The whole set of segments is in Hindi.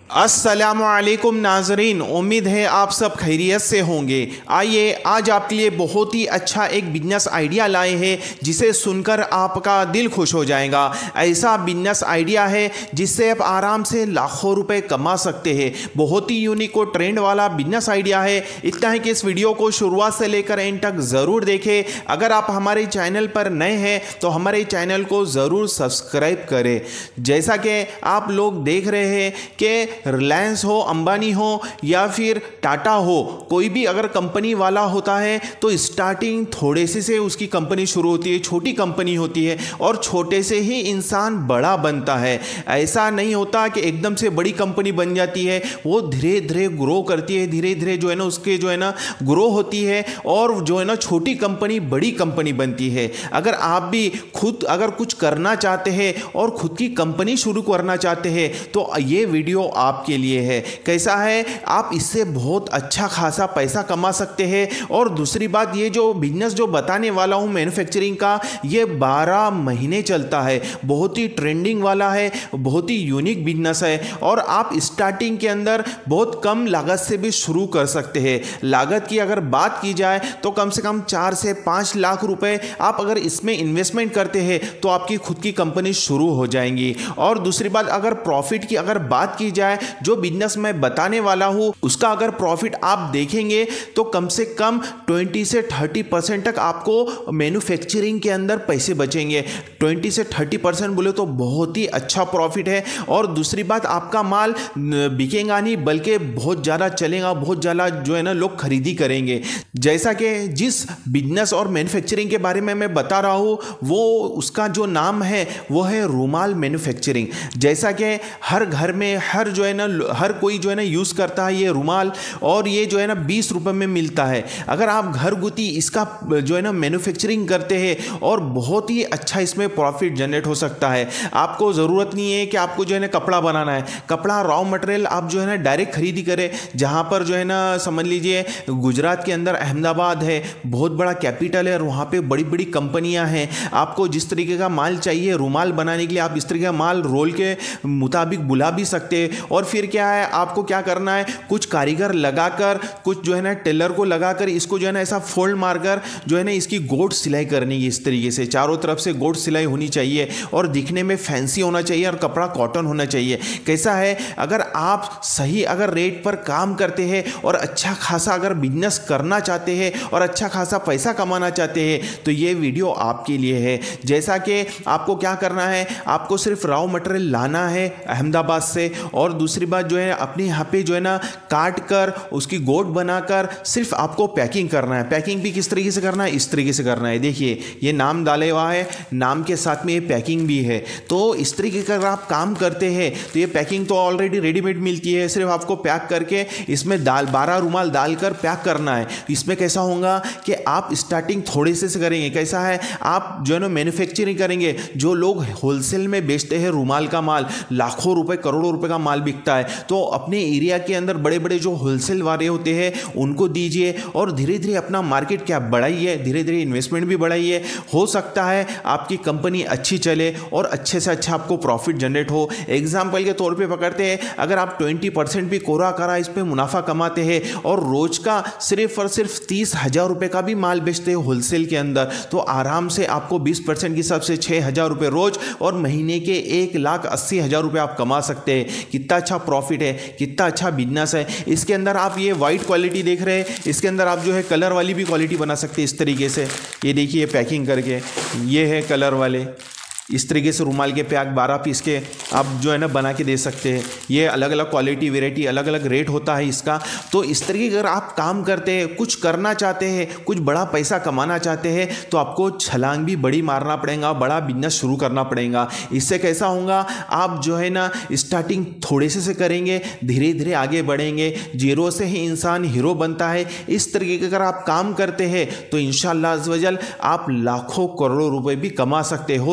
अस्सलामुअलैकुम नाजरीन, उम्मीद है आप सब खैरियत से होंगे। आइए आज आपके लिए बहुत ही अच्छा एक बिजनेस आइडिया लाए हैं जिसे सुनकर आपका दिल खुश हो जाएगा। ऐसा बिजनेस आइडिया है जिससे आप आराम से लाखों रुपए कमा सकते हैं। बहुत ही यूनिक और ट्रेंड वाला बिजनेस आइडिया है। इतना है कि इस वीडियो को शुरुआत से लेकर एंड तक ज़रूर देखें। अगर आप हमारे चैनल पर नए हैं तो हमारे चैनल को ज़रूर सब्सक्राइब करें। जैसा कि आप लोग देख रहे हैं कि रिलायंस हो, अंबानी हो या फिर टाटा हो, कोई भी अगर कंपनी वाला होता है तो स्टार्टिंग थोड़े से उसकी कंपनी शुरू होती है, छोटी कंपनी होती है और छोटे से ही इंसान बड़ा बनता है। ऐसा नहीं होता कि एकदम से बड़ी कंपनी बन जाती है, वो धीरे धीरे ग्रो करती है, धीरे धीरे जो है ना उसके जो है ना ग्रो होती है और जो है ना छोटी कंपनी बड़ी कंपनी बनती है। अगर आप भी खुद अगर कुछ करना चाहते हैं और खुद की कंपनी शुरू करना चाहते हैं तो ये वीडियो आपके लिए है। कैसा है, आप इससे बहुत अच्छा खासा पैसा कमा सकते हैं। और दूसरी बात, ये जो बिजनेस जो बताने वाला हूँ मैन्युफैक्चरिंग का, ये 12 महीने चलता है, बहुत ही ट्रेंडिंग वाला है, बहुत ही यूनिक बिजनेस है और आप स्टार्टिंग के अंदर बहुत कम लागत से भी शुरू कर सकते हैं। लागत की अगर बात की जाए तो कम से कम 4 से 5 लाख रुपए आप अगर इसमें इन्वेस्टमेंट करते हैं तो आपकी खुद की कंपनी शुरू हो जाएंगी। और दूसरी बात, अगर प्रॉफिट की अगर बात की जाए, जो बिजनेस मैं बताने वाला हूं उसका अगर प्रॉफिट आप देखेंगे तो कम से कम 20 से 30% तक आपको मैन्युफैक्चरिंग के अंदर पैसे बचेंगे। 20 से 30% बोले तो बहुत ही अच्छा प्रॉफिट है। और दूसरी बात, आपका माल बिकेगा नहीं बल्कि बहुत ज़्यादा चलेगा, बहुत ज़्यादा जो है ना लोग खरीदी करेंगे। जैसा कि जिस बिजनेस और मैन्युफैक्चरिंग के बारे में मैं बता रहा हूँ वो उसका जो नाम है वो है रुमाल मैन्युफैक्चरिंग। जैसा कि हर घर में हर जो है ना हर कोई जो है ना यूज़ करता है ये रुमाल, और ये जो है ना 20 रुपए में मिलता है। अगर आप घरगुती इसका जो है ना मैन्युफैक्चरिंग करते हैं और बहुत ही अच्छा इसमें प्रॉफिट जनरेट हो सकता है। आपको ज़रूरत नहीं है कि आपको जो है ना कपड़ा बनाना है, कपड़ा रॉ मटेरियल आप जो है ना डायरेक्ट खरीदी करें। जहाँ पर जो है ना समझ लीजिए गुजरात के अंदर अहमदाबाद है, बहुत बड़ा कैपिटल है और वहाँ पे बड़ी बड़ी कंपनियाँ हैं। आपको जिस तरीके का माल चाहिए रुमाल बनाने के लिए आप इस तरीके का माल रोल के मुताबिक बुला भी सकते हैं। और फिर क्या है, आपको क्या करना है, कुछ कारीगर लगाकर, कुछ जो है ना टेलर को लगाकर इसको जो है ना ऐसा फोल्ड मारकर जो है ना इसकी गोट सिलाई करनी है। इस तरीके से चारों तरफ से गोट सिलाई होनी चाहिए और दिखने में फैंसी होना चाहिए और कपड़ा कॉटन होना चाहिए। कैसा है, अगर आप सही अगर रेट पर काम करते हैं और अच्छा खासा अगर बिजनेस करना चाहते हैं और अच्छा खासा पैसा कमाना चाहते हैं तो ये वीडियो आपके लिए है। जैसा कि आपको क्या करना है, आपको सिर्फ रॉ मटेरियल लाना है अहमदाबाद से, और दूसरी बात जो है अपने यहाँ पे जो है ना काट कर उसकी गोट बनाकर सिर्फ आपको पैकिंग करना है। पैकिंग भी किस तरीके से करना है, इस तरीके से करना है। देखिए ये नाम डाले हुआ है, नाम के साथ में ये पैकिंग भी है। तो इस तरीके का अगर आप काम करते हैं तो ये पैकिंग तो ऑलरेडी रेडीमेड मिलती है, सिर्फ आपको पैक करके इसमें 12 रुमाल डालकर पैक करना है। इसमें कैसा होगा कि आप स्टार्टिंग थोड़े से करेंगे। कैसा है, आप जो है ना मैन्युफैक्चरिंग करेंगे, जो लोग होलसेल में बेचते हैं रुमाल का माल, लाखों रुपए करोड़ों रुपए का माल बिकता है, तो अपने एरिया के अंदर बड़े बड़े जो होलसेल वाले होते हैं उनको दीजिए और धीरे धीरे अपना मार्केट क्या बढ़ाइए, धीरे धीरे इन्वेस्टमेंट भी बढ़ाइए। हो सकता है आपकी कंपनी अच्छी चले और अच्छे से अच्छा आपको प्रॉफिट जनरेट हो। एग्जाम्पल के तौर पे पकड़ते हैं, अगर आप 20% भी कोरा करा इस पर मुनाफा कमाते हैं और रोज का सिर्फ और सिर्फ 30,000 रुपये का भी माल बेचते हैं होलसेल के अंदर, तो आराम से आपको 20% के हिसाब से 6,000 रुपये रोज और महीने के 1,80,000 रुपये आप कमा सकते हैं। कितना अच्छा प्रॉफिट है, कितना अच्छा बिजनेस है। इसके अंदर आप ये वाइट क्वालिटी देख रहे हैं, इसके अंदर आप जो है कलर वाली भी क्वालिटी बना सकते हैं इस तरीके से। ये देखिए पैकिंग करके, ये है कलर वाले, इस तरीके से रुमाल के पैक 12 पीस के आप जो है ना बना के दे सकते हैं। ये अलग अलग क्वालिटी वेराइटी अलग अलग रेट होता है इसका। तो इस तरीके अगर आप काम करते हैं, कुछ करना चाहते हैं, कुछ बड़ा पैसा कमाना चाहते हैं तो आपको छलांग भी बड़ी मारना पड़ेगा, बड़ा बिजनेस शुरू करना पड़ेगा। इससे कैसा होगा, आप जो है ना स्टार्टिंग थोड़े से करेंगे, धीरे धीरे आगे बढ़ेंगे। जीरो से ही इंसान हीरो बनता है। इस तरीके का अगर आप काम करते हैं तो इंशाअल्लाह अज़्ज़ वजल आप लाखों करोड़ों रुपए भी कमा सकते। हो सकता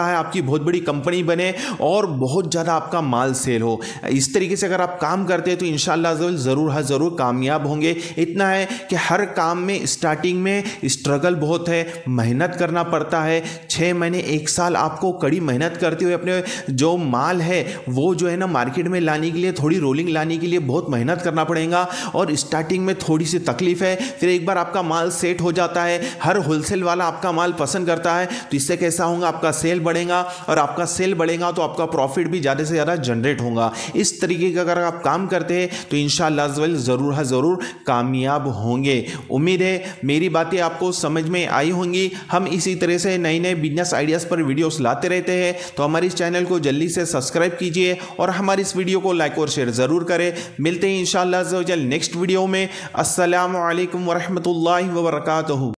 है आपकी बहुत बड़ी कंपनी बने और बहुत ज़्यादा आपका माल सेल हो। इस तरीके से अगर आप काम करते हैं तो इंशाअल्लाह ज़रूर कामयाब होंगे। इतना है कि हर काम में स्टार्टिंग में स्ट्रगल बहुत है, मेहनत करना पड़ता है। 6 महीने 1 साल आपको कड़ी मेहनत करते हुए अपने जो माल है वो जो है ना मार्केट में लाने के लिए, थोड़ी रोलिंग लाने के लिए बहुत मेहनत करना पड़ेगा और स्टार्टिंग में थोड़ी सी तकलीफ है। फिर एक बार आपका माल सेट हो जाता है, हर होलसेल वाला आपका माल पसंद करता है, तो इससे कैसा होगा, आपका सेल बढ़ेगा और आपका सेल बढ़ेगा तो आपका प्रॉफिट भी ज़्यादा से ज़्यादा जनरेट होगा। इस तरीके का अगर आप काम करते हैं तो इंशाअल्लाह ज़रूर कामयाब होंगे। उम्मीद है मेरी बातें आपको समझ में आई होंगी। हम इसी तरह से नए नए बिजनेस आइडियाज़ पर वीडियोस लाते रहते हैं, तो हमारे इस चैनल को जल्दी से सब्सक्राइब कीजिए और हमारी इस वीडियो को लाइक और शेयर ज़रूर करें। मिलते हैं इंशाअल्लाह नेक्स्ट वीडियो में। अस्सलामु अलैकुम वरहमतुल्लाहि वबरकातुहू।